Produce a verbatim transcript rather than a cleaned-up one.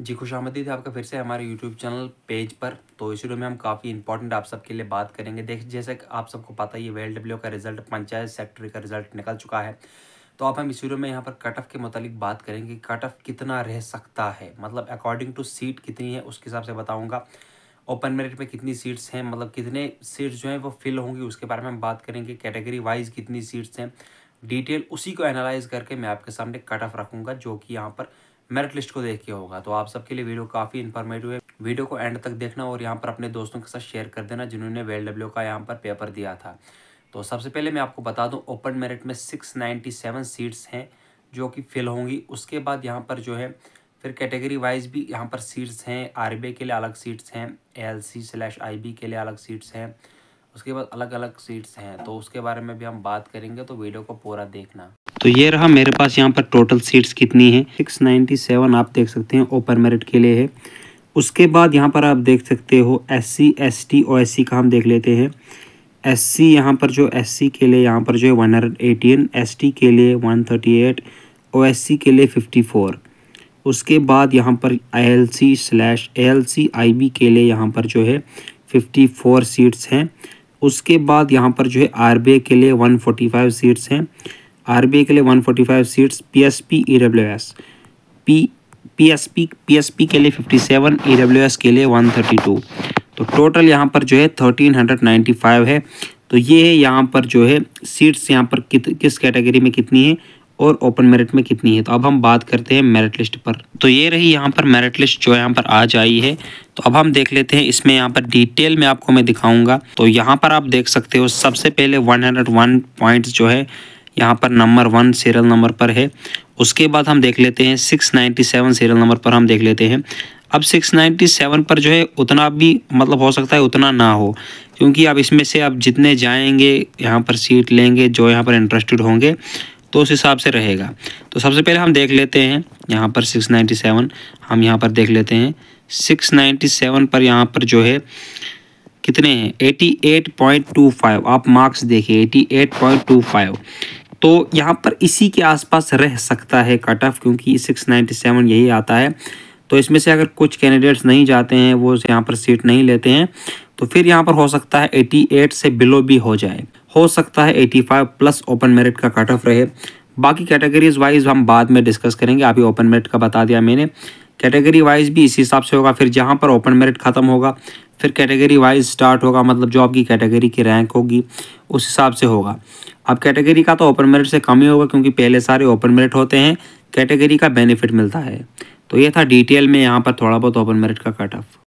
जी, खुशामदीद है आपका फिर से हमारे यूट्यूब चैनल पेज पर। तो इस वीडियो में हम काफ़ी इंपॉर्टेंट आप सबके लिए बात करेंगे। देख जैसे कि आप सबको पता ही है, वेलडब्ल्यू का रिजल्ट, पंचायत सेक्रेटरी का रिजल्ट निकल चुका है। तो अब हम इस वीडियो में यहाँ पर कट ऑफ के मुतालिक बात करेंगे। कट ऑफ कितना रह सकता है, मतलब अकॉर्डिंग टू सीट कितनी है उसके हिसाब से बताऊँगा। ओपन मेरिट में कितनी सीट्स हैं, मतलब कितने सीट्स जो हैं वो फिल होंगी उसके बारे में हम बात करेंगे। कैटेगरी वाइज कितनी सीट्स हैं, डिटेल उसी को एनालाइज करके मैं आपके सामने कट ऑफ रखूँगा, जो कि यहाँ पर मेरिट लिस्ट को देख के होगा। तो आप सबके लिए वीडियो काफ़ी इन्फॉर्मेटिव है। वीडियो को एंड तक देखना और यहाँ पर अपने दोस्तों के साथ शेयर कर देना जिन्होंने वेलडब्ल्यू का यहाँ पर पेपर दिया था। तो सबसे पहले मैं आपको बता दूं, ओपन मेरिट में सिक्स नाइन्टी सेवन सीट्स हैं जो कि फिल होंगी। उसके बाद यहाँ पर जो है फिर कैटेगरी वाइज भी यहाँ पर सीट्स हैं। आरबीआई के लिए अलग सीट्स हैं, एएलसी स्लैश आईबी के लिए अलग सीट्स हैं, उसके बाद अलग अलग सीट्स हैं। तो उसके बारे में भी हम बात करेंगे, तो वीडियो को पूरा देखना। तो ये रहा मेरे पास यहाँ पर टोटल सीट्स कितनी है, सिक्स नाइन्टी सेवन आप देख सकते हैं ओपन मेरिट के लिए है। उसके बाद यहाँ पर आप देख सकते हो S C S T O S C का हम देख लेते हैं। एस सी यहाँ पर जो एस सी के लिए यहाँ पर जो है one hundred eighteen, S T के लिए one thirty eight, O S C के लिए फिफ्टी फोर। उसके बाद यहाँ पर I L C slash A L C I B के लिए यहाँ पर जो है फिफ्टी फोर सीट्स हैं। उसके बाद यहाँ पर जो है आर बी आई के लिए वन फोर्टी फाइव सीट्स हैं। आरबीआई के लिए one forty five seats, PSP EWS P PSP PSP के लिए फिफ्टी सेवन, ईडब्ल्यूएस के लिए वन थर्टी टू। तो टोटल यहाँ पर जो है थर्टीन नाइन्टी फाइव है। तो ये है यहाँ पर जो है सीट्स यहाँ पर कित किस कैटेगरी में कितनी है और ओपन मेरिट में कितनी है। तो अब हम बात करते हैं मेरिट लिस्ट पर। तो ये रही यहाँ पर मेरिट लिस्ट जो यहाँ पर आज आई है। तो अब हम देख लेते हैं इसमें यहाँ पर डिटेल में आपको मैं दिखाऊंगा। तो यहाँ पर आप देख सकते हो सबसे पहले वन हंड्रेड वन पॉइंट्स जो है यहाँ पर नंबर वन सीरियल नंबर पर है। उसके बाद हम देख लेते हैं six ninety seven serial number पर हम देख लेते हैं। अब सिक्स नाइन्टी सेवन पर जो है उतना भी मतलब हो सकता है उतना ना हो, क्योंकि अब इसमें से आप जितने जाएंगे यहाँ पर सीट लेंगे जो यहाँ पर इंटरेस्टेड होंगे तो उस हिसाब से रहेगा। तो सबसे पहले हम देख लेते हैं यहाँ पर सिक्स नाइन्टी सेवन, हम यहाँ पर देख लेते हैं सिक्स नाइन्टी सेवन पर यहाँ पर जो है कितने हैं, eighty eight point two five. आप मार्क्स देखिए eighty eight point two five. तो यहाँ पर इसी के आसपास रह सकता है कट ऑफ, क्योंकि सिक्स नाइन्टी सेवन यही आता है। तो इसमें से अगर कुछ कैंडिडेट्स नहीं जाते हैं, वो यहाँ पर सीट नहीं लेते हैं, तो फिर यहाँ पर हो सकता है अठासी से बिलो भी हो जाए, हो सकता है पचासी प्लस ओपन मेरिट का कट ऑफ रहे। बाकी कैटेगरीज वाइज हम बाद में डिस्कस करेंगे। अभी ओपन मेरिट का बता दिया मैंने, कैटेगरी वाइज भी इसी हिसाब से होगा। फिर जहाँ पर ओपन मेरिट खत्म होगा फिर कैटेगरी वाइज स्टार्ट होगा, मतलब जो आपकी कैटेगरी की रैंक होगी उस हिसाब से होगा। अब कैटेगरी का तो ओपन मेरिट से कम ही होगा, क्योंकि पहले सारे ओपन मेरिट होते हैं, कैटेगरी का बेनिफिट मिलता है। तो ये था डिटेल में यहाँ पर थोड़ा बहुत ओपन मेरिट का कट ऑफ।